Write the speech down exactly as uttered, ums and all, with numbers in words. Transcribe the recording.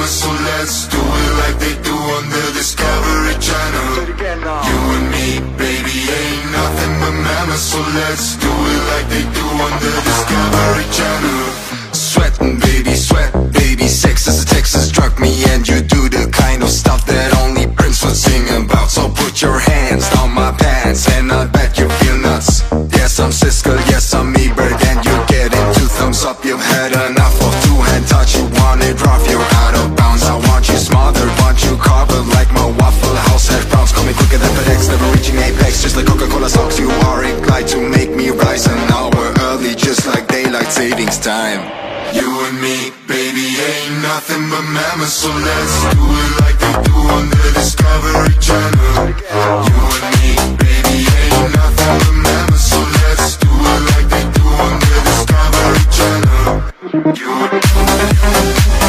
mammoth, so let's do it like they do on the Discovery Channel. You and me, baby, ain't nothing but mammoths, so let's do it like they do on the Discovery Channel. Sweating, baby, sweat, baby, sex is a Texas drug, me and you do the kind of stuff that only Prince would sing about. So put your hands down my pants and I bet you feel nuts. Yes, I'm Siskel, yes, I'm Ebert, and you're getting two thumbs up. You've had enough of two-hand touch, you want it rough, you're out of bounds. I want you smothered, want you covered like my Waffle House hash browns. Call me quicker than FedEx, never reaching apex, just like Coca-Cola socks. You are inclined to make me rise an hour early, just like daylight savings time. You and me, baby, ain't nothing but mammoths, so let's do it like they do on the Discovery Channel. You and me, baby, ain't nothing but mammoths, so let's do it like they do on the Discovery Channel. You and me.